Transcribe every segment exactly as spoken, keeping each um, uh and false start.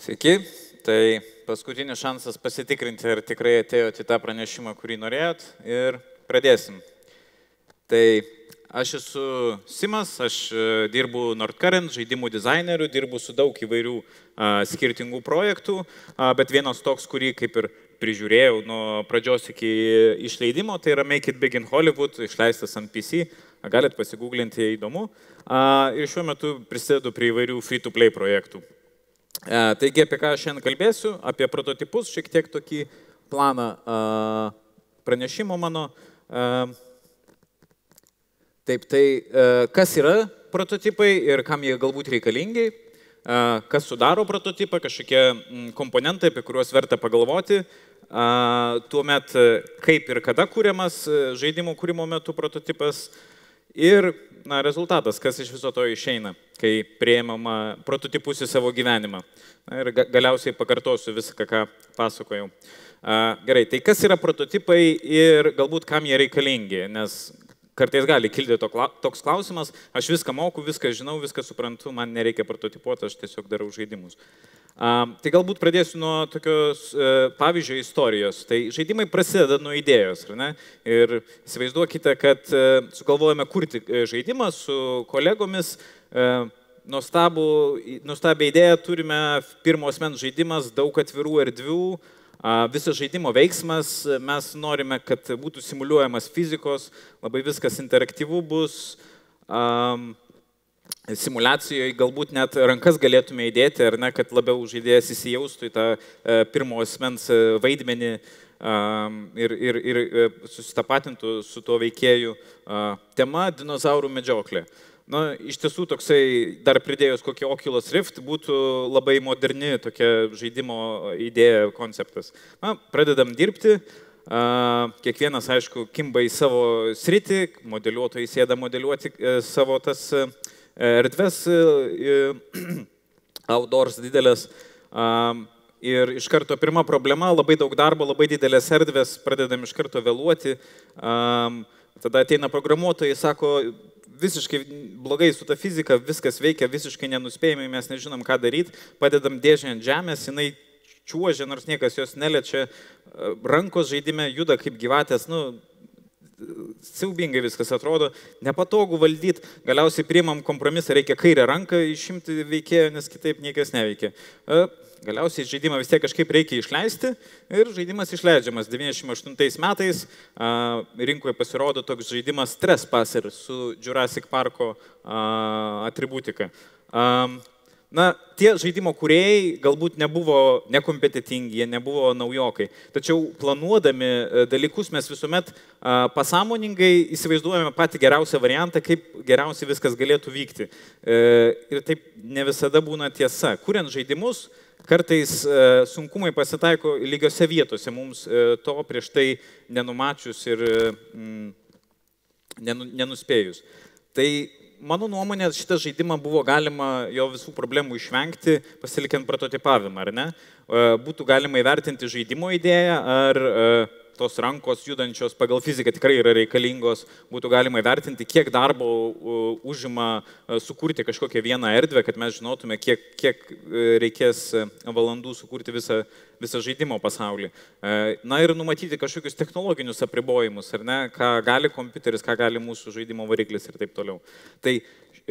Sveiki, tai paskutinis šansas pasitikrinti, ar tikrai atėjote į tą pranešimą, kurį norėjot, ir pradėsim. Tai aš esu Simas, aš dirbu Nordcurrent, žaidimų dizaineriu, dirbu su daug įvairių a, skirtingų projektų, a, bet vienas toks, kurį kaip ir prižiūrėjau nuo pradžios iki išleidimo, tai yra Make It Big in Hollywood, išleistas ant P C, a, galit pasigūglinti, jei įdomu, a, ir šiuo metu prisidedu prie įvairių free-to-play projektų. Taigi, apie ką aš šiandien kalbėsiu, apie prototipus, šiek tiek tokį planą pranešimo mano. Taip, tai kas yra prototipai ir kam jie galbūt reikalingi, kas sudaro prototipą, kažkokie komponentai, apie kuriuos verta pagalvoti, tuomet kaip ir kada kūriamas žaidimo kūrimo metu prototipas ir na, rezultatas, kas iš viso to išeina, kai priėmama prototipus į savo gyvenimą. Na, ir galiausiai pakartosiu viską, ką pasakojau. A, gerai, tai kas yra prototipai ir galbūt kam jie reikalingi, nes kartais gali kilti to, toks klausimas, aš viską moku, viską žinau, viską suprantu, man nereikia prototipuoti, aš tiesiog darau žaidimus. A, tai galbūt pradėsiu nuo tokios e, pavyzdžio istorijos. Tai žaidimai prasideda nuo idėjos, ar ne? Ir įsivaizduokite, kad e, sugalvojame kurti žaidimą su kolegomis, e, nuostabų, nuostabią idėją turime, pirmo asmens žaidimas, daug atvirų erdvių, a, visas žaidimo veiksmas, mes norime, kad būtų simuliuojamas fizikos, labai viskas interaktyvu bus, a, simulacijoje galbūt net rankas galėtume įdėti, ar ne, kad labiau žaidėjas įsijaustų į tą e, pirmo asmens vaidmenį e, ir, ir, ir susitapatintų su tuo veikėju. E, tema – dinozaurų medžioklė. Na, iš tiesų toksai, dar pridėjus kokį Oculus Rift, būtų labai moderni tokia žaidimo idėja, konceptas. Na, pradedam dirbti, e, kiekvienas, aišku, kimba į savo sritį, modeliuotojai sėda modeliuoti e, savo tas erdves, outdoors didelės, ir iš karto pirma problema, labai daug darbo, labai didelės erdvės, pradedam iš karto vėluoti, tada ateina programuotojai, sako, visiškai blogai su ta fizika, viskas veikia visiškai nenuspėjamai, mes nežinom, ką daryti, padedam dėžę ant žemės, jinai čiuožia, nors niekas jos neliečia, rankos žaidime juda kaip gyvatės, nu, siaubingai viskas atrodo, nepatogu valdyti, galiausiai priimam kompromisą, reikia kairę ranką išimti veikėjo, nes kitaip niekas neveikia. Galiausiai žaidimą vis tiek kažkaip reikia išleisti ir žaidimas išleidžiamas. devyniasdešimt aštuntais metais rinkoje pasirodo toks žaidimas Trespasser su Jurassic Parko atributika. Na, tie žaidimo kūrėjai galbūt nebuvo nekompetitingi, jie nebuvo naujokai. Tačiau planuodami dalykus mes visuomet pasąmoningai įsivaizduojame patį geriausią variantą, kaip geriausiai viskas galėtų vykti. Ir taip ne visada būna tiesa. Kuriant žaidimus, kartais sunkumai pasitaiko lygiose vietose, mums to prieš tai nenumačius ir nenuspėjus. Tai mano nuomonė, šitą žaidimą buvo galima jo visų problemų išvengti, pasilikiant prototipavimą, ar ne? Būtų galima įvertinti žaidimo idėją, ar tos rankos judančios pagal fiziką tikrai yra reikalingos, būtų galima įvertinti, kiek darbo užima sukurti kažkokią vieną erdvę, kad mes žinotume, kiek, kiek reikės valandų sukurti visą, visą žaidimo pasaulį. Na ir numatyti kažkokius technologinius apribojimus, ar ne, ką gali kompiuteris, ką gali mūsų žaidimo variklis ir taip toliau. Tai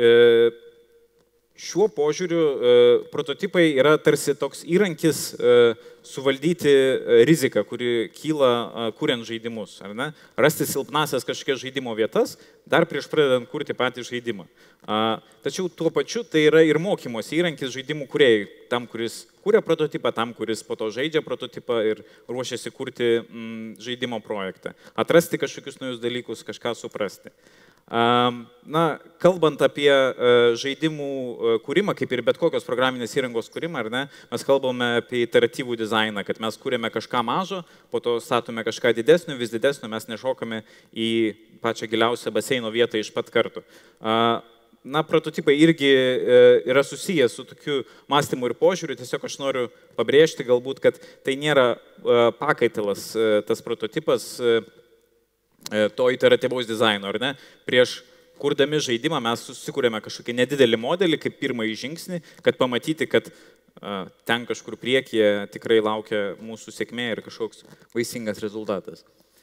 šiuo požiūriu prototipai yra tarsi toks įrankis suvaldyti riziką, kuri kyla kuriant žaidimus, ar ne? Rasti silpnasias kažkokias žaidimo vietas, dar prieš pradedant kurti patį žaidimą. Tačiau tuo pačiu tai yra ir mokymosi įrankis žaidimų kūrėjai, tam, kuris kūrė prototipą, tam, kuris po to žaidžia prototipą ir ruošiasi kurti mm, žaidimo projektą. Atrasti kažkokius naujus dalykus, kažką suprasti. Na, kalbant apie žaidimų kūrimą, kaip ir bet kokios programinės įrangos kūrimą, ar ne, mes kalbame apie iteratyvų dizainą, kad mes kūrėme kažką mažo, po to statome kažką didesnio, vis didesnio, mes nešokame į pačią giliausią baseino vietą iš pat karto. Na, prototipai irgi yra susijęs su tokiu mąstymu ir požiūriu, tiesiog aš noriu pabrėžti galbūt, kad tai nėra pakaitalas tas prototipas to iteratyvaus dizaino, ar ne? Prieš kurdami žaidimą mes susikūrėme kažkokį nedidelį modelį kaip pirmąjį žingsnį, kad pamatyti, kad ten kažkur priekyje tikrai laukia mūsų sėkmė ir kažkoks vaisingas rezultatas.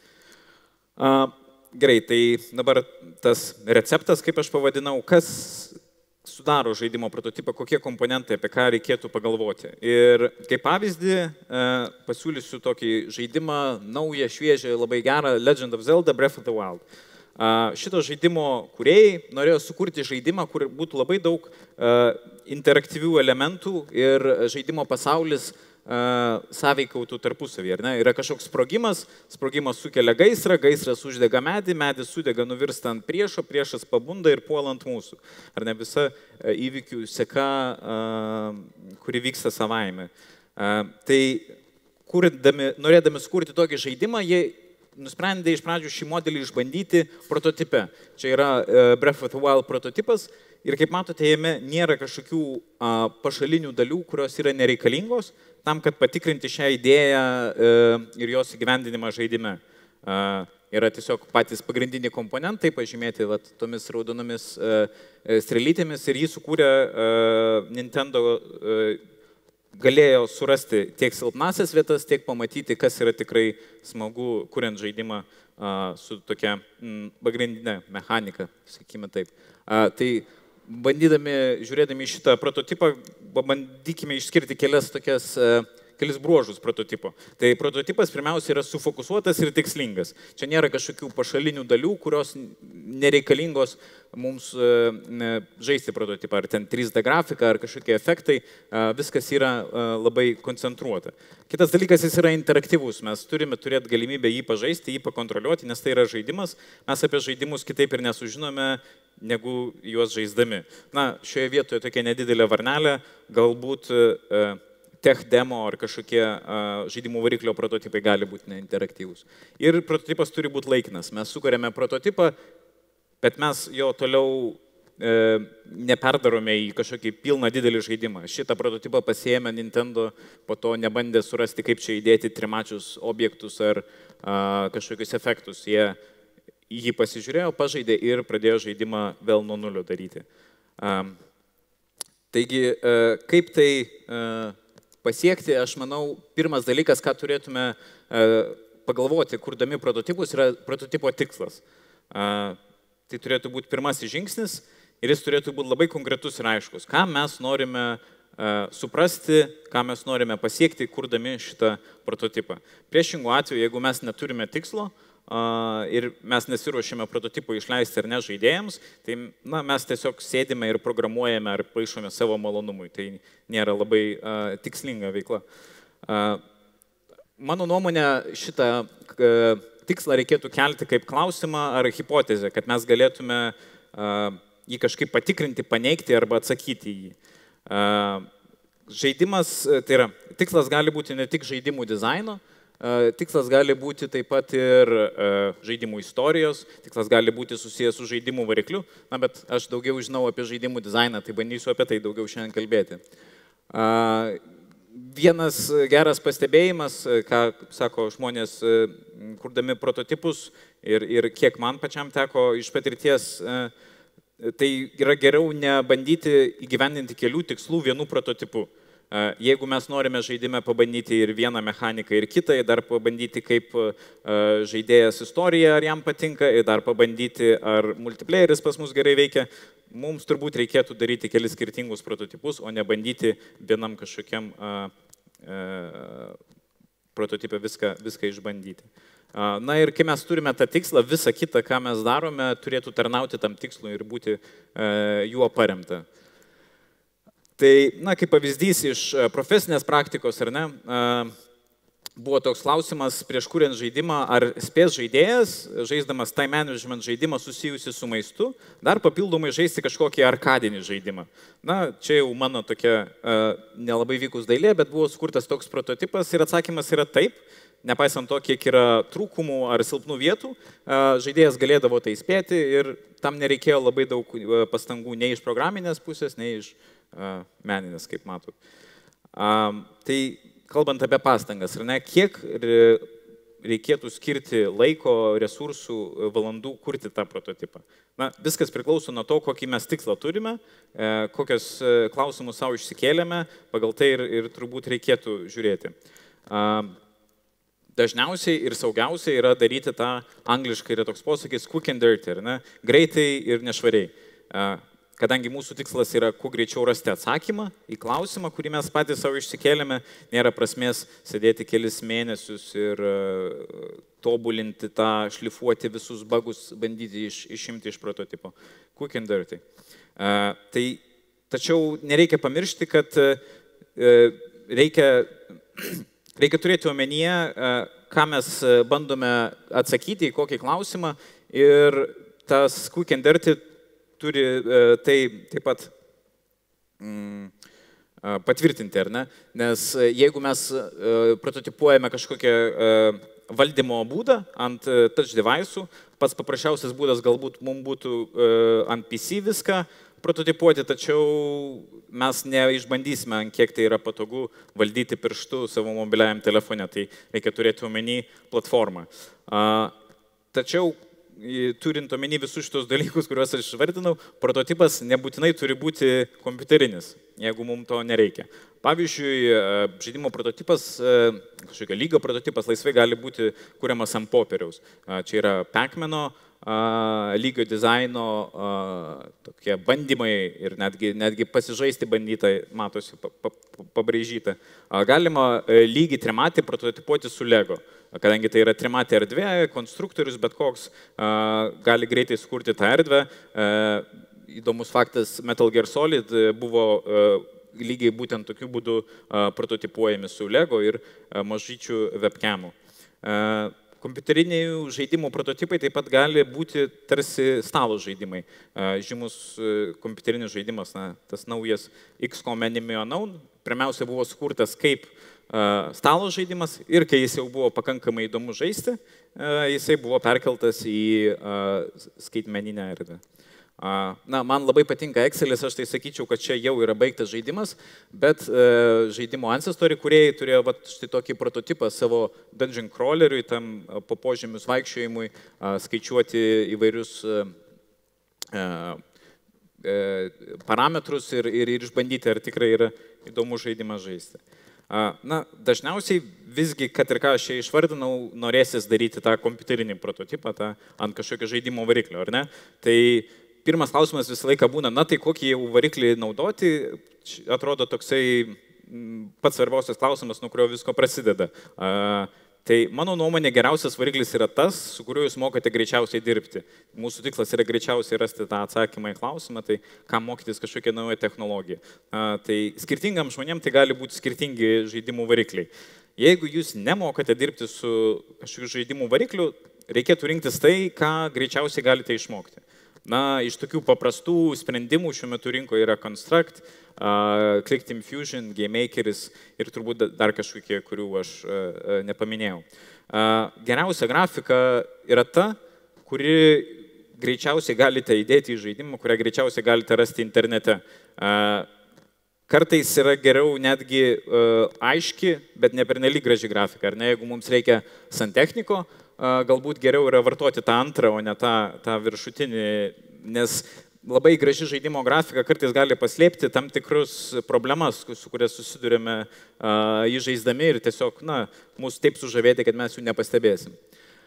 Gerai, tai dabar tas receptas, kaip aš pavadinau, kas sudaro žaidimo prototipą, kokie komponentai, apie ką reikėtų pagalvoti. Ir kaip pavyzdį pasiūlysiu tokį žaidimą, naują, šviežią, labai gerą Legend of Zelda Breath of the Wild. Šito žaidimo kūrėjai norėjo sukurti žaidimą, kur būtų labai daug interaktyvių elementų ir žaidimo pasaulis sąveikautų tarpusavį. Yra kažkoks sprogimas, sprogimas sukelia gaisrą, gaisras uždega medį, medis sudega, nuvirsta ant priešo, priešas pabunda ir puola ant mūsų. Ar ne visa įvykių seka, kuri vyksta savaime. Tai kurdami, norėdami sukurti tokį žaidimą, jie nusprendė iš pradžių šį modelį išbandyti prototipe. Čia yra Breath of the Wild prototipas ir kaip matote, jame nėra kažkokių a, pašalinių dalių, kurios yra nereikalingos tam, kad patikrinti šią idėją e, ir jos įgyvendinimą žaidime. A, yra tiesiog patys pagrindiniai komponentai pažymėti vat, tomis raudonomis e, strelytėmis ir jį sukūrė e, Nintendo e, galėjo surasti tiek silpnasias vietas, tiek pamatyti, kas yra tikrai smagu, kuriant žaidimą a, su tokia m, pagrindinė mechanika, sakykime taip. A, tai bandydami, žiūrėdami šitą prototipą, bandykime išskirti kelias tokias, kelis bruožus prototipo. Tai prototipas pirmiausia yra sufokusuotas ir tikslingas. Čia nėra kažkokių pašalinių dalių, kurios nereikalingos mums žaisti prototipą, ar ten trys D grafika, ar kažkokie efektai, viskas yra labai koncentruota. Kitas dalykas, jis yra interaktyvus, mes turime turėti galimybę jį pažaisti, jį pakontroliuoti, nes tai yra žaidimas, mes apie žaidimus kitaip ir nesužinome, negu juos žaisdami. Na, šioje vietoje tokia nedidelė varnelė, galbūt tech demo ar kažkokie žaidimų variklio prototipai gali būti neinteraktyvūs. Ir prototipas turi būti laikinas. Mes sukuriame prototipą, bet mes jo toliau e, neperdarome į kažkokį pilną didelį žaidimą. Šitą prototipą pasiėmė Nintendo, po to nebandė surasti, kaip čia įdėti trimačius objektus ar a, kažkokius efektus. Jie jį pasižiūrėjo, pažaidė ir pradėjo žaidimą vėl nuo nulio daryti. A, taigi, a, kaip tai a, pasiekti, aš manau, pirmas dalykas, ką turėtume a, pagalvoti, kurdami prototipus, yra prototipo tikslas. A, tai turėtų būti pirmasis žingsnis ir jis turėtų būti labai konkretus ir aiškus. Ką mes norime a, suprasti, ką mes norime pasiekti, kurdami šitą prototipą. Priešingų atveju, jeigu mes neturime tikslo a, ir mes nesiruošime prototipą išleisti ar ne žaidėjams, tai na, mes tiesiog sėdime ir programuojame ar paišome savo malonumui. Tai nėra labai a, tikslinga veikla. A, mano nuomonė, šitą a, tikslą reikėtų kelti kaip klausimą ar hipotezę, kad mes galėtume a, jį kažkaip patikrinti, paneigti arba atsakyti į jį. A, žaidimas, tai yra, tikslas gali būti ne tik žaidimų dizaino, a, tikslas gali būti taip pat ir a, žaidimų istorijos, tikslas gali būti susijęs su žaidimų varikliu, na, bet aš daugiau žinau apie žaidimų dizainą, tai bandysiu apie tai daugiau šiandien kalbėti. A, Vienas geras pastebėjimas, ką sako žmonės, kurdami prototipus ir, ir kiek man pačiam teko iš patirties, tai yra geriau nebandyti įgyvendinti kelių tikslų vienu prototipu. Jeigu mes norime žaidime pabandyti ir vieną mechaniką ir kitą, ir dar pabandyti kaip žaidėjas istoriją, ar jam patinka, ir dar pabandyti, ar multiplayeris pas mus gerai veikia, mums turbūt reikėtų daryti kelis skirtingus prototipus, o ne bandyti vienam kažkokiam a, a, prototipę viską, viską išbandyti. A, na ir kai mes turime tą tikslą, visą kitą, ką mes darome, turėtų tarnauti tam tikslui ir būti a, juo paremta. Tai, na, kaip pavyzdys iš profesinės praktikos, ar ne, a, buvo toks klausimas prieš kuriant žaidimą, ar spės žaidėjas, žaisdamas time management žaidimą susijusi su maistu, dar papildomai žaisti kažkokį arkadinį žaidimą. Na, čia jau mano tokia uh, nelabai vykus dailė, bet buvo sukurtas toks prototipas ir atsakymas yra taip, nepaisant to, kiek yra trūkumų ar silpnų vietų, uh, žaidėjas galėdavo tai spėti ir tam nereikėjo labai daug pastangų nei iš programinės pusės, nei iš uh, meninės, kaip matot. Uh, tai kalbant apie pastangas, ar ne, kiek reikėtų skirti laiko, resursų, valandų kurti tą prototipą? Na, viskas priklauso nuo to, kokį mes tikslą turime, kokios klausimus savo išsikėlėme, pagal tai ir, ir turbūt reikėtų žiūrėti. Dažniausiai ir saugiausiai yra daryti tą angliškai, yra toks posakis quick and dirty, ar ne? Greitai ir nešvariai. Kadangi mūsų tikslas yra kuo greičiau rasti atsakymą į klausimą, kurį mes patys savo išsikėlėme, nėra prasmės sėdėti kelis mėnesius ir uh, tobulinti tą, šlifuoti visus bugus, bandyti iš, išimti iš prototipo. Quick and dirty. Uh, tai, tačiau nereikia pamiršti, kad uh, reikia, reikia turėti omenyje, uh, ką mes bandome atsakyti į kokį klausimą ir tas quick and dirty turi tai taip pat mm, patvirtinti, ar ne? Nes jeigu mes prototipuojame kažkokią valdymo būdą ant touch device'ų, pats paprasčiausias būdas galbūt mums būtų ant P C viską prototipuoti, tačiau mes neišbandysime, kiek tai yra patogu valdyti pirštu savo mobiliajam telefone, tai reikia turėti omeny platformą. Tačiau turint omeny visus šitos dalykus, kuriuos aš išvardinau, prototipas nebūtinai turi būti kompiuterinis, jeigu mums to nereikia. Pavyzdžiui, žaidimo prototipas, kažkokio lygio prototipas laisvai gali būti kuriamas ant popieriaus. Čia yra Pac-Mano lygio dizaino tokie bandymai ir netgi, netgi pasižaisti bandyta, matosi pabraižyta. Galima lygį trimatį prototipuoti su Lego. Kadangi tai yra trimatė erdvė, konstruktorius bet koks gali greitai sukurti tą erdvę. Įdomus faktas, Metal Gear Solid buvo lygiai būtent tokiu būdu prototipuojami su Lego ir mažyčių webcamų. Kompiuterinių žaidimų prototipai taip pat gali būti tarsi stalo žaidimai. Žymus kompiuterinis žaidimas, na, tas naujas X COM Enemy Unknown, pirmiausia buvo sukurtas kaip stalo žaidimas ir kai jis jau buvo pakankamai įdomu žaisti, jisai buvo perkeltas į skaitmeninę erdvę. Na, man labai patinka Excelis, aš tai sakyčiau, kad čia jau yra baigtas žaidimas, bet žaidimo Ancestry kūrėjai turėjo vat, štai tokį prototipą savo dungeon crawleriui, tam po požemius vaikščiojimui, skaičiuoti įvairius parametrus ir, ir, ir išbandyti, ar tikrai yra įdomu žaidimą žaisti. Na, dažniausiai visgi, kad ir ką aš čia išvardinau, norėsis daryti tą kompiuterinį prototipą tą, ant kažkokio žaidimo variklio, ar ne? Tai pirmas klausimas visą laiką būna, na tai kokį jau variklį naudoti, atrodo toksai pats svarbiausias klausimas, nuo kurio visko prasideda. Tai mano nuomonė geriausias variklis yra tas, su kuriuo jūs mokate greičiausiai dirbti. Mūsų tikslas yra greičiausiai rasti tą atsakymą į klausimą, tai kam mokytis kažkokią naują technologiją. Tai skirtingam žmonėm tai gali būti skirtingi žaidimų varikliai. Jeigu jūs nemokate dirbti su kažkokiu žaidimų varikliu, reikėtų rinktis tai, ką greičiausiai galite išmokti. Na, iš tokių paprastų sprendimų šiuo metu rinkoje yra Construct, uh, Clickteam Fusion, GameMakeris ir turbūt dar kažkokie, kurių aš uh, nepaminėjau. Uh, geriausia grafika yra ta, kuri greičiausiai galite įdėti į žaidimą, kurią greičiausiai galite rasti internete. Uh, kartais yra geriau netgi uh, aiški, bet ne pernelyg graži grafika. Ar ne, jeigu mums reikia santechniko, galbūt geriau yra vartoti tą antrą, o ne tą, tą viršutinį, nes labai graži žaidimo grafika kartais gali paslėpti tam tikrus problemas, su kuria susidurėme jį žaisdami ir tiesiog, na, mūsų taip sužavėti, kad mes jų nepastebėsim.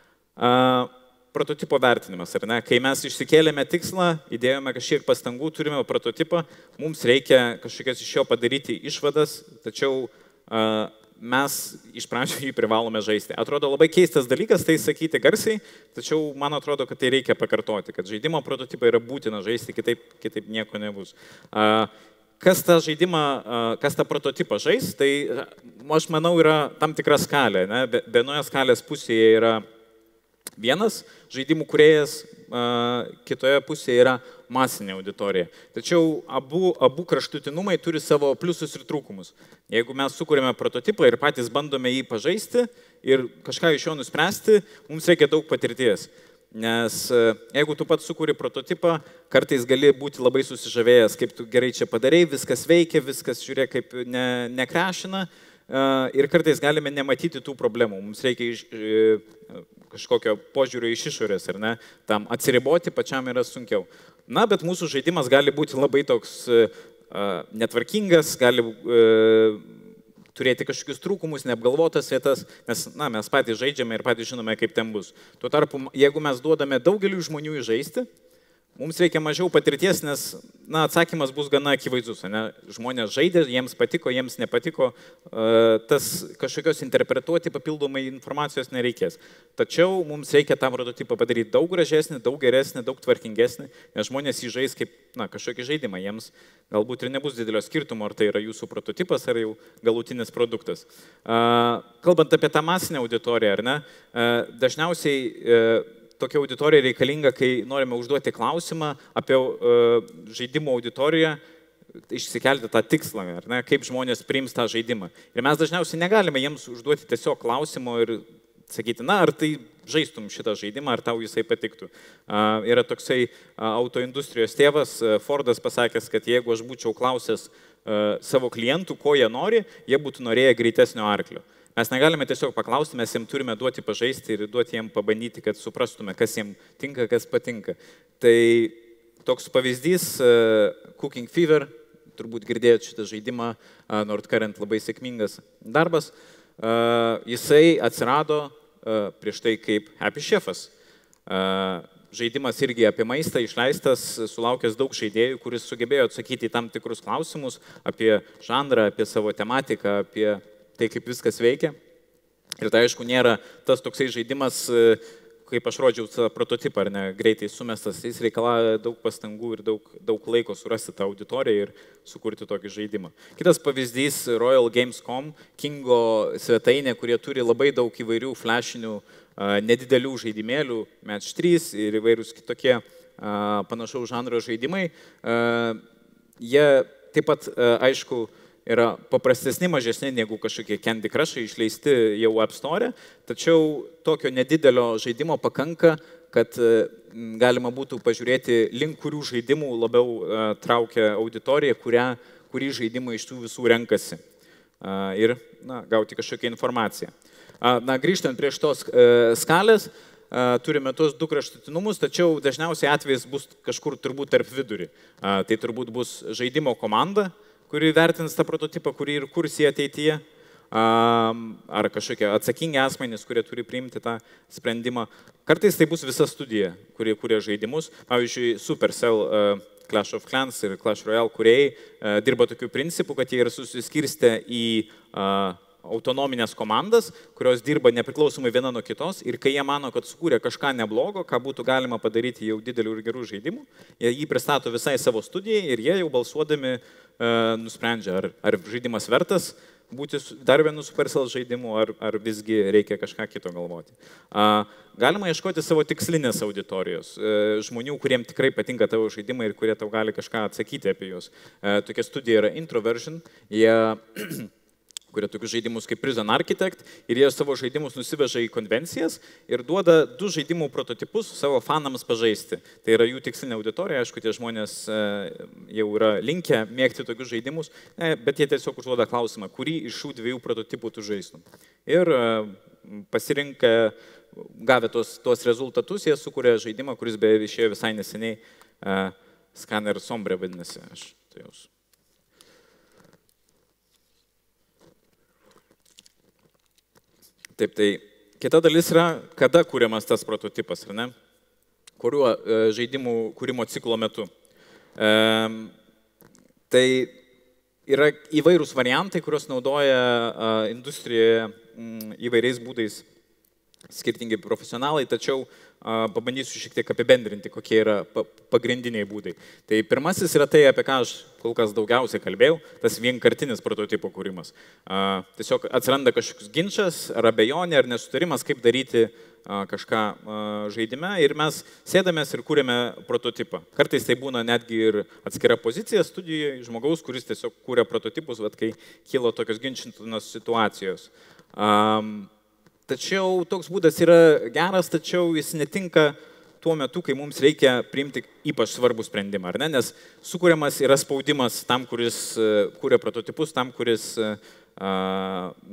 Prototipo vertinimas, ar ne? Kai mes išsikėlėme tikslą, įdėjome kažkiek pastangų, turime prototipą, mums reikia kažkokias iš jo padaryti išvadas, tačiau mes iš pradžių jį privalome žaisti. Atrodo labai keistas dalykas tai sakyti garsiai, tačiau man atrodo, kad tai reikia pakartoti, kad žaidimo prototipą yra būtina žaisti, kitaip, kitaip nieko nebus. Kas tą žaidimą, kas tą prototipą žais, tai aš manau yra tam tikra skalė. Ne? Vienoje skalės pusėje yra vienas žaidimų kūrėjas, kitoje pusėje yra masinė auditorija. Tačiau abu, abu kraštutinumai turi savo pliusus ir trūkumus. Jeigu mes sukūrėme prototipą ir patys bandome jį pažaisti ir kažką iš jo nuspręsti, mums reikia daug patirties. Nes jeigu tu pats sukūri prototipą, kartais gali būti labai susižavėjęs, kaip tu gerai čia padarei, viskas veikia, viskas žiūrėk kaip ne, nekrešina, ir kartais galime nematyti tų problemų. Mums reikia iš, kažkokio požiūrio iš išorės, ar ne? Tam atsiriboti pačiam yra sunkiau. Na, bet mūsų žaidimas gali būti labai toks netvarkingas, gali turėti kažkokius trūkumus, neapgalvotas vietas, nes na, mes patys žaidžiame ir patys žinome, kaip ten bus. Tuo tarpu, jeigu mes duodame daugeliu žmonių žaisti, mums reikia mažiau patirties, nes na, atsakymas bus gana akivaizdus. Ne? Žmonės žaidė, jiems patiko, jiems nepatiko, tas kažkokios interpretuoti papildomai informacijos nereikės. Tačiau mums reikia tą prototipą padaryti daug gražesnį, daug geresnį, daug tvarkingesnį, nes žmonės jį žais kaip na, kažkokį žaidimą. Jiems galbūt ir nebus didelio skirtumo, ar tai yra jūsų prototipas, ar jau galutinis produktas. Kalbant apie tą masinę auditoriją, ar ne, dažniausiai tokia auditorija reikalinga, kai norime užduoti klausimą apie uh, žaidimo auditoriją, išsikelti tą tikslą, ar ne, kaip žmonės priims tą žaidimą. Ir mes dažniausiai negalime jiems užduoti tiesiog klausimo ir sakyti, na, ar tai žaistum šitą žaidimą, ar tau jisai patiktų. Uh, yra toksai uh, autoindustrijos tėvas, uh, Fordas, pasakęs, kad jeigu aš būčiau klausęs uh, savo klientų, ko jie nori, jie būtų norėję greitesnio arklio. Mes negalime tiesiog paklausti, mes jiems turime duoti pažaisti ir duoti jiems pabandyti, kad suprastume, kas jiems tinka, kas patinka. Tai toks pavyzdys, uh, Cooking Fever, turbūt girdėjote šitą žaidimą, uh, Nordcurrent labai sėkmingas darbas, uh, jisai atsirado uh, prieš tai kaip Happy Chefas. Uh, žaidimas irgi apie maistą, išleistas, sulaukęs daug žaidėjų, kuris sugebėjo atsakyti į tam tikrus klausimus apie žanrą, apie savo tematiką, apie tai, kaip viskas veikia. Ir tai, aišku, nėra tas toksai žaidimas, kaip aš rodžiau prototipą, ar ne, greitai sumestas, jis reikalauja daug pastangų ir daug, daug laiko surasti tą auditoriją ir sukurti tokį žaidimą. Kitas pavyzdys – Royal Games dot com, Kingo svetainė, kurie turi labai daug įvairių flashinių, nedidelių žaidimėlių, Match trys ir įvairūs kitokie panašaus žanro žaidimai. Jie taip pat, aišku, yra paprastesni, mažesni negu kažkokie Candy Crush'ai išleisti jau App Store, tačiau tokio nedidelio žaidimo pakanka, kad galima būtų pažiūrėti, link kurių žaidimų labiau traukia auditorija, kurią, kurį žaidimą iš tų visų renkasi ir na, gauti kažkokią informaciją. Na, grįžtant prie šitos skalės, turime tos du kraštutinumus, tačiau dažniausiai atvejais bus kažkur turbūt tarp vidurį. Tai turbūt bus žaidimo komanda, kuri vertins tą prototipą, kurį ir kurs į ateityje, ar kažkokie atsakingi asmenys, kurie turi priimti tą sprendimą. Kartais tai bus visa studija, kurie kuria žaidimus. Pavyzdžiui, Supercell, Clash of Clans ir Clash Royale kūrėjai dirba tokiu principu, kad jie yra susiskirstę į autonominės komandas, kurios dirba nepriklausomai viena nuo kitos ir kai jie mano, kad sukūrė kažką neblogo, ką būtų galima padaryti jau didelių ir gerų žaidimų, jie jį pristato visai savo studijai ir jie jau balsuodami uh, nusprendžia, ar, ar žaidimas vertas būti dar vienu Supercell žaidimu, ar, ar visgi reikia kažką kito galvoti. Uh, galima ieškoti savo tikslinės auditorijos, uh, žmonių, kuriems tikrai patinka tavo žaidimai ir kurie tau gali kažką atsakyti apie juos. Uh, tokia studija yra Introversion, jie kurie tokius žaidimus kaip Prison Architect ir jie savo žaidimus nusiveža į konvencijas ir duoda du žaidimų prototipus savo fanams pažaisti. Tai yra jų tikslinė auditorija, aišku, tie žmonės jau yra linkę mėgti tokius žaidimus, bet jie tiesiog užduoda klausimą, kurį iš šių dviejų prototipų tu žaistum. Ir pasirinkę, gavę tos, tos rezultatus, jie sukūrė žaidimą, kuris beje išėjo visai neseniai, Scanner Sombre vadinasi. Aš tai jaus. Taip, tai kita dalis yra, kada kūriamas tas prototipas, ar ne? Kuriuo e, žaidimų kūrimo ciklo metu. E, tai yra įvairūs variantai, kuriuos naudoja e, industrijoje m, įvairiais būdais skirtingi profesionalai, tačiau a, pabandysiu šiek tiek apibendrinti, kokie yra pa, pagrindiniai būdai. Tai pirmasis yra tai, apie ką aš kol kas daugiausiai kalbėjau, tas vienkartinis prototipo kūrimas. A, tiesiog atsiranda kažkoks ginčas, ar abejonė, ar nesutarimas, kaip daryti a, kažką a, žaidime ir mes sėdamės ir kūrėme prototipą. Kartais tai būna netgi ir atskira pozicija studijoje žmogaus, kuris tiesiog kūrė prototipus, vat, kai kilo tokios ginčintinos situacijos. A, Tačiau toks būdas yra geras, tačiau jis netinka tuo metu, kai mums reikia priimti ypač svarbų sprendimą, ar ne? Nes sukūriamas yra spaudimas tam, kuris kūrė prototipus, tam, kuris uh,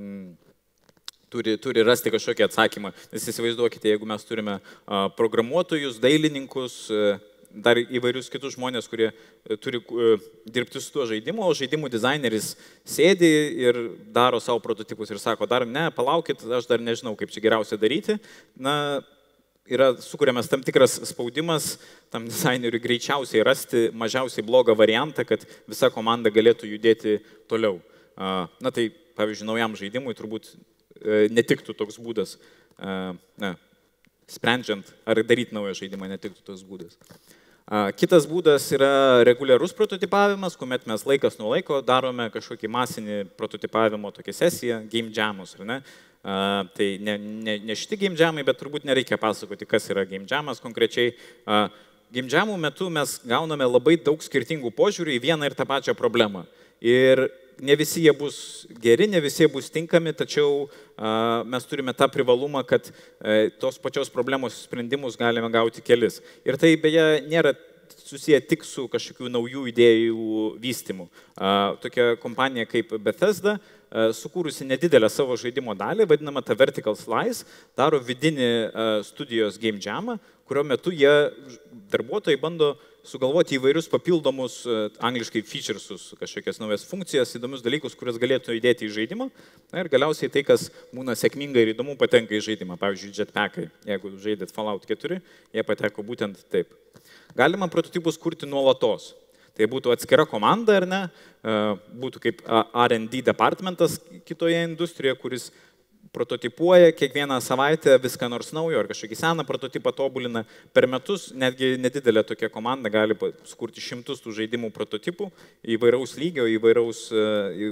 turi, turi rasti kažkokį atsakymą. Nes įsivaizduokite, jeigu mes turime a, programuotojus, dailininkus, a, dar įvairius kitus žmonės, kurie a, turi a, dirbti su tuo žaidimu, o žaidimų dizaineris sėdi ir daro savo prototipus ir sako, dar ne, palaukit, aš dar nežinau, kaip čia geriausia daryti. Na, yra sukūriamas tam tikras spaudimas tam dizaineriui greičiausiai rasti mažiausiai blogą variantą, kad visa komanda galėtų judėti toliau. A, na tai, pavyzdžiui, naujam žaidimui turbūt netiktų toks būdas, na, sprendžiant ar daryti naują žaidimą, netiktų toks būdas. Kitas būdas yra reguliarus prototipavimas, kuomet mes laikas nuo laiko darome kažkokį masinį prototipavimo tokią sesiją, game jamus, ar ne? Tai ne, ne, ne šiti game jamai, bet turbūt nereikia pasakoti, kas yra game jamas konkrečiai. Game jamų metu mes gauname labai daug skirtingų požiūrių į vieną ir tą pačią problemą. Ir ne visi jie bus geri, ne visi jie bus tinkami, tačiau a, mes turime tą privalumą, kad a, tos pačios problemos sprendimus galime gauti kelis. Ir tai beje nėra susiję tik su kažkokių naujų idėjų vystymu. A, tokia kompanija kaip Bethesda, a, sukūrusi nedidelę savo žaidimo dalį, vadinama ta Vertical Slice, daro vidinį a, studijos game jamą, kurio metu jie darbuotojai bando sugalvoti įvairius papildomus, angliškai featuresus, kažkokias naujas funkcijas, įdomius dalykus, kurias galėtų įdėti į žaidimą. Na, ir galiausiai tai, kas būna sėkmingai ir įdomu, patenka į žaidimą. Pavyzdžiui, jetpackai. Jeigu žaidėt Fallout keturi, jie pateko būtent taip. Galima prototipus kurti nuolatos. Tai būtų atskira komanda, ar ne? Būtų kaip R and D departmentas kitoje industrijoje, kuris prototipuoja kiekvieną savaitę viską nors naujo, ar kažkokį seną prototipą tobulina per metus, netgi nedidelė tokia komanda gali sukurti šimtus tų žaidimų prototipų įvairaus lygio, įvairaus, į,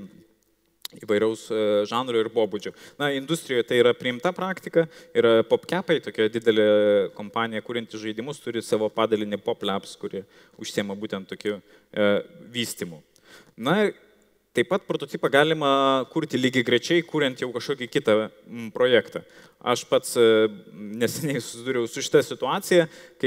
į, įvairaus žanro ir pobūdžio. Na, industrijoje tai yra priimta praktika, yra PopCapai, tokia didelė kompanija, kurianti žaidimus, turi savo padalinį PopLabs, kurie užsiema būtent tokiu e, vystymu. Na, taip pat prototipą galima kurti lygiai grečiai, kuriant jau kažkokį kitą projektą. Aš pats neseniai susidūriau su šitą situaciją, kai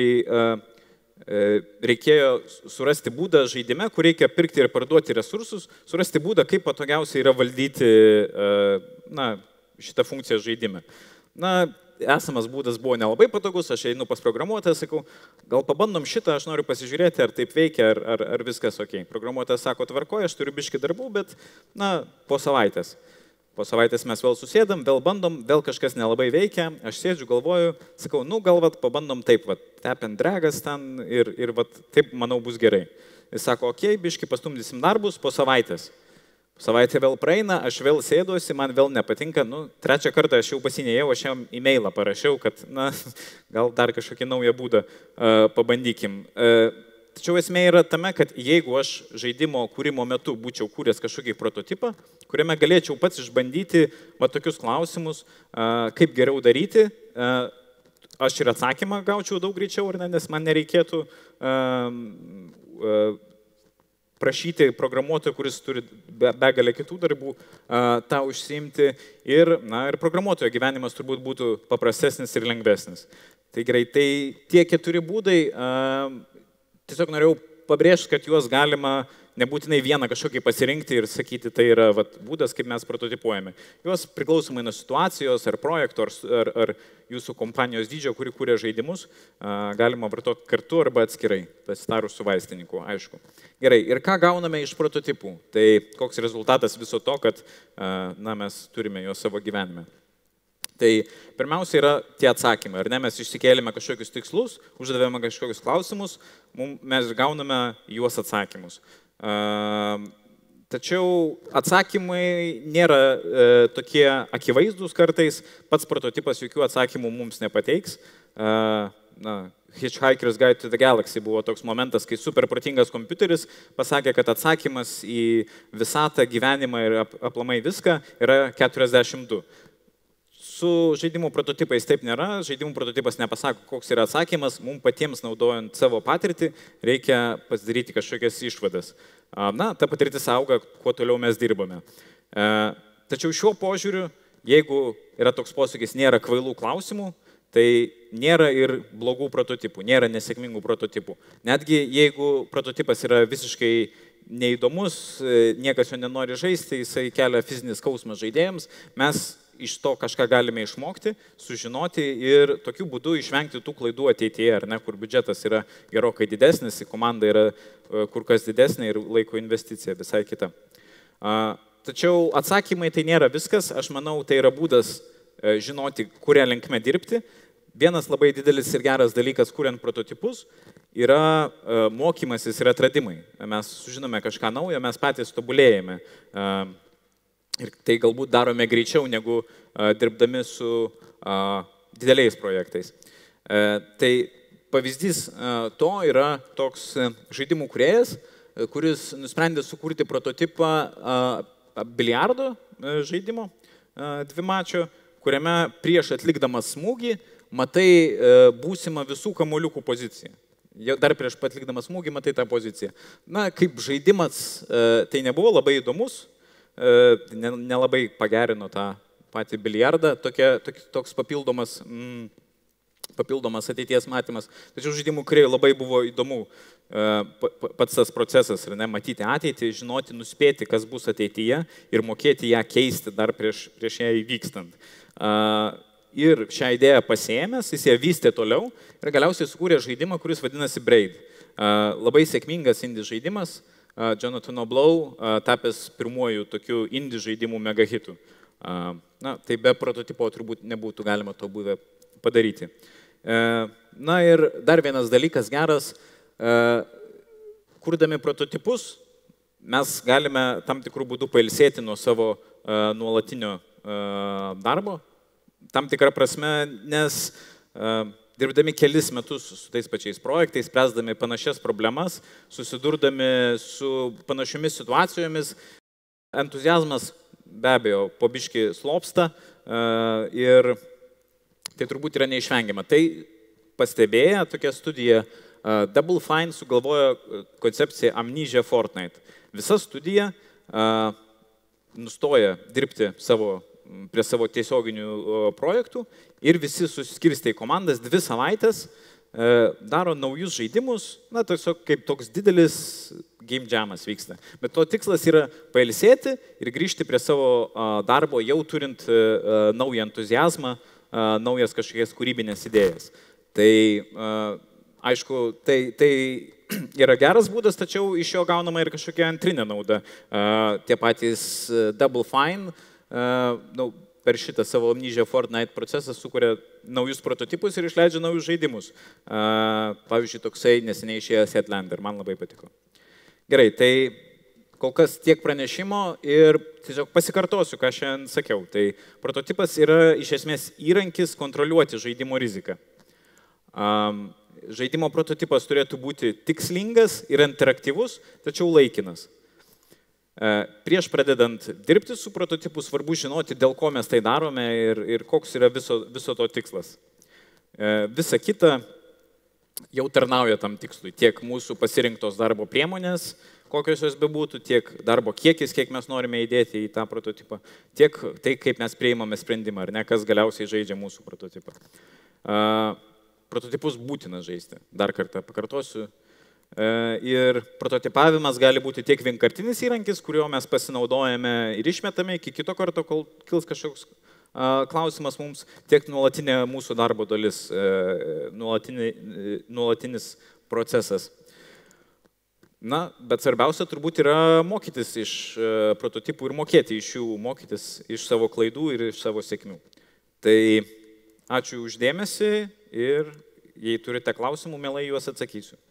reikėjo surasti būdą žaidime, kur reikia pirkti ir parduoti resursus, surasti būdą, kaip patogiausiai yra valdyti na, šitą funkciją žaidime. Na, esamas būdas buvo nelabai patogus, aš einu pas programuotoją, sakau, gal pabandom šitą, aš noriu pasižiūrėti, ar taip veikia, ar, ar, ar viskas ok. Programuotojas sako, tvarkoju, aš turiu biškį darbų, bet, na, po savaitės. Po savaitės mes vėl susėdam, vėl bandom, vėl kažkas nelabai veikia, aš sėdžiu, galvoju, sakau, nu, gal vat, pabandom taip, vat, tap and dragas ten ir, ir vat, taip, manau, bus gerai. Jis sako, ok, biškį pastumdysim darbus po savaitės. Savaitė vėl praeina, aš vėl sėduosi, man vėl nepatinka. Nu, trečią kartą aš jau pasinėjau, aš jam e-mailą parašiau, kad, na, gal dar kažkokį naują būdą uh, pabandykim. Uh, tačiau esmė yra tame, kad jeigu aš žaidimo kūrimo metu būčiau kūręs kažkokį prototipą, kuriame galėčiau pats išbandyti va, tokius klausimus, uh, kaip geriau daryti, uh, aš ir atsakymą gaučiau daug greičiau, ne, nes man nereikėtų uh, uh, prašyti programuotojo, kuris turi begalę kitų darbų, tą užsiimti ir, na, ir programuotojo gyvenimas turbūt būtų paprastesnis ir lengvesnis. Tai gerai, tai tie keturi būdai, tiesiog norėjau pabrėžti, kad juos galima nebūtinai vieną kažkokį pasirinkti ir sakyti, tai yra vat, būdas, kaip mes prototipuojame. Juos priklausomai nuo situacijos ar projekto, ar, ar jūsų kompanijos dydžio, kuri kūrė žaidimus, galima vartoti kartu arba atskirai, pasitarus su vaistininku, aišku. Gerai, ir ką gauname iš prototipų? Tai koks rezultatas viso to, kad na, mes turime juos savo gyvenime? Tai pirmiausia yra tie atsakymai, ar ne, mes išsikėlėme kažkokius tikslus, uždavėme kažkokius klausimus, mes gauname juos atsakymus. Tačiau atsakymai nėra e, tokie akivaizdūs kartais, pats prototipas jokių atsakymų mums nepateiks. E, na, Hitchhiker's Guide to the Galaxy buvo toks momentas, kai superprotingas kompiuteris pasakė, kad atsakymas į visatą, gyvenimą ir ap, aplamai viską yra keturiasdešimt du. Su žaidimų prototipais taip nėra, žaidimų prototipas nepasako, koks yra atsakymas, mums patiems naudojant savo patirtį reikia pasidaryti kažkokias išvadas. Na, ta patirtis auga, kuo toliau mes dirbame. Tačiau šiuo požiūriu, jeigu yra toks posakis, nėra kvailų klausimų, tai nėra ir blogų prototipų, nėra nesėkmingų prototipų. Netgi jeigu prototipas yra visiškai neįdomus, niekas jo nenori žaisti, jisai kelia fizinį skausmą žaidėjams, mes iš to kažką galime išmokti, sužinoti ir tokiu būdu išvengti tų klaidų ateityje, ar ne, kur biudžetas yra gerokai didesnis, komanda yra kur kas didesnė ir laiko investicija visai kita. Tačiau atsakymai tai nėra viskas, aš manau, tai yra būdas žinoti, kurią linkme dirbti. Vienas labai didelis ir geras dalykas, kuriant prototipus, yra mokymasis ir atradimai. Mes sužinome kažką naujo, mes patys tobulėjame. Ir tai galbūt darome greičiau negu dirbdami su dideliais projektais. Tai pavyzdys to yra toks žaidimų kūrėjas, kuris nusprendė sukurti prototipą biliardo žaidimo dvimačio, kuriame prieš atlikdamas smūgį matai būsimą visų kamuoliukų poziciją. Dar prieš atlikdamas smūgį matai tą poziciją. Na, kaip žaidimas tai nebuvo labai įdomus, nelabai pagerino tą patį biliardą, tokia, toks papildomas, mm, papildomas ateities matymas. Tačiau žaidimų kūrėjų labai buvo įdomu pats tas procesas, ir ne, matyti ateitį, žinoti, nuspėti, kas bus ateityje ir mokėti ją keisti dar prieš, prieš ją įvykstant. Ir šią idėją pasiėmęs, jis ją vystė toliau ir galiausiai sukūrė žaidimą, kuris vadinasi Braid. Labai sėkmingas indie žaidimas, Jonathan Blow tapęs pirmuoju tokiu indie žaidimų megahitų. Na, tai be prototipo turbūt nebūtų galima to buvę padaryti. Na ir dar vienas dalykas geras, kurdami prototipus, mes galime tam tikrų būdų pailsėti nuo savo nuolatinio darbo, tam tikrą prasme, nes dirbdami kelis metus su tais pačiais projektais, spręsdami panašias problemas, susidurdami su panašiomis situacijomis, entuziazmas be abejo po biškį slopsta ir tai turbūt yra neišvengiama. Tai pastebėję tokia studija, Double Fine sugalvojo koncepciją Amnesia Fortnite. Visa studija nustoja dirbti savo prie savo tiesioginių projektų ir visi suskirstė į komandas, dvi savaitės daro naujus žaidimus, na, tiesiog kaip toks didelis game jamas vyksta. Bet to tikslas yra pailsėti ir grįžti prie savo darbo, jau turint naują entuziazmą, naujas kažkokias kūrybinės idėjas. Tai, aišku, tai, tai yra geras būdas, tačiau iš jo gaunama ir kažkokia antrinė nauda. Tie patys Double Fine Uh, nu, per šitą savo Amnesia Fortnite procesą sukuria naujus prototipus ir išleidžia naujus žaidimus. Uh, pavyzdžiui, toksai neseniai išėjęs Headlander, man labai patiko. Gerai, tai kol kas tiek pranešimo ir tiesiog pasikartosiu, ką šiandien sakiau. Tai prototipas yra iš esmės įrankis kontroliuoti žaidimo riziką. Um, žaidimo prototipas turėtų būti tikslingas ir interaktyvus, tačiau laikinas. Prieš pradedant dirbti su prototipu, svarbu žinoti, dėl ko mes tai darome ir, ir koks yra viso, viso to tikslas. Visa kita jau tarnauja tam tikslui. Tiek mūsų pasirinktos darbo priemonės, kokios jos bebūtų, tiek darbo kiekis, kiek mes norime įdėti į tą prototipą, tiek tai, kaip mes priimame sprendimą, ar ne, kas galiausiai žaidžia mūsų prototipą. Prototipus būtina žaisti. Dar kartą pakartosiu. Ir prototipavimas gali būti tiek vienkartinis įrankis, kuriuo mes pasinaudojame ir išmetame iki kito karto, kol kils kažkoks klausimas mums, tiek nuolatinė mūsų darbo dalis, nuolatinis procesas. Na, bet svarbiausia turbūt yra mokytis iš prototipų ir mokėti iš jų, mokytis iš savo klaidų ir iš savo sėkmių. Tai ačiū uždėmesį ir jei turite klausimų, mielai juos atsakysiu.